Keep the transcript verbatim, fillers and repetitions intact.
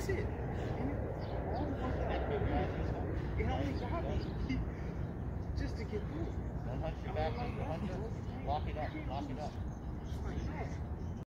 That's it. And it, all the work that I put in, it only got me just to get through it. Don't hunch your back, don't hunch it. Lock it up, lock it up.